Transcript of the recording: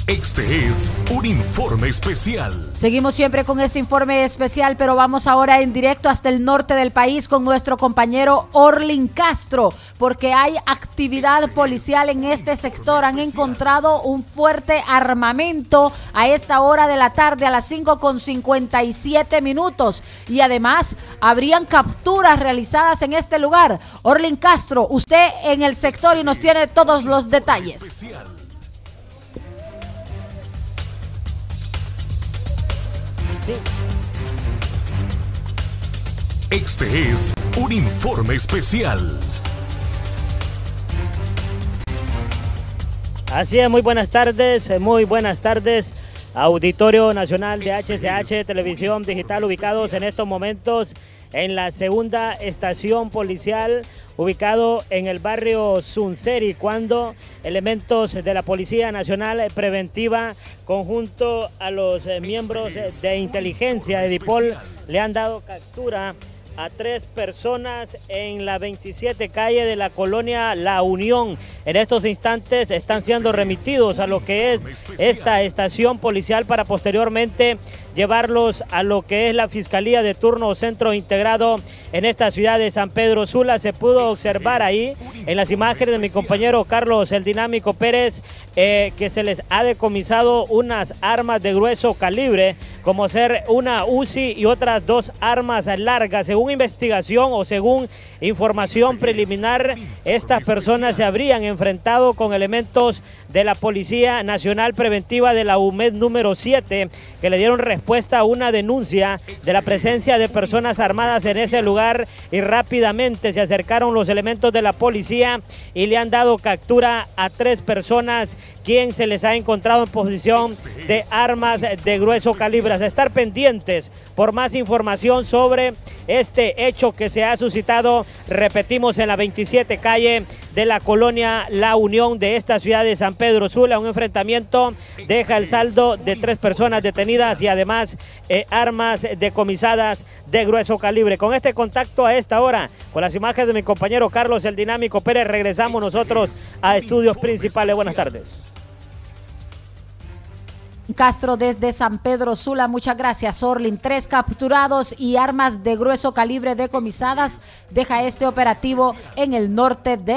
Este es un informe especial. Seguimos siempre con este informe especial, pero vamos ahora en directo hasta el norte del país con nuestro compañero Orlin Castro, porque hay actividad policial en este sector. Han encontrado un fuerte armamento a esta hora de la tarde, a las 5:57 y además habrían capturas realizadas en este lugar. Orlin Castro, usted en el sector y nos tiene todos los detalles. Sí. Este es un informe especial. Así es, muy buenas tardes, Auditorio Nacional de HCH Televisión Digital, ubicados en estos momentos en la segunda estación policial, ubicado en el barrio Sunseri, cuando elementos de la Policía Nacional Preventiva, conjunto a los miembros de inteligencia de DIPOL, le han dado captura a 3 personas en la 27 calle de la colonia La Unión. En estos instantes están siendo remitidos a lo que es esta estación policial para posteriormente llevarlos a lo que es la Fiscalía de Turno o Centro Integrado en esta ciudad de San Pedro Sula. Se pudo observar ahí en las imágenes de mi compañero Carlos el Dinámico Pérez que se les ha decomisado unas armas de grueso calibre, como ser una UCI y otras 2 armas largas. Según investigación o según información preliminar, estas personas se habrían enfrentado con elementos de la Policía Nacional Preventiva de la UMED número 7, que le dieron respuesta a una denuncia de la presencia de personas armadas en ese lugar, y rápidamente se acercaron los elementos de la policía y le han dado captura a 3 personas, quien se les ha encontrado en posición de armas de grueso calibre. A estar pendientes por más información sobre este hecho que se ha suscitado, repetimos, en la 27 calle de la colonia La Unión de esta ciudad de San Pedro Sula. Un enfrentamiento deja el saldo de 3 personas detenidas y además armas decomisadas de grueso calibre. Con este contacto a esta hora, con las imágenes de mi compañero Carlos el Dinámico Pérez, regresamos nosotros a estudios principales. Buenas tardes. Castro desde San Pedro Sula, muchas gracias, Orlin. 3 capturados y armas de grueso calibre decomisadas deja este operativo en el norte de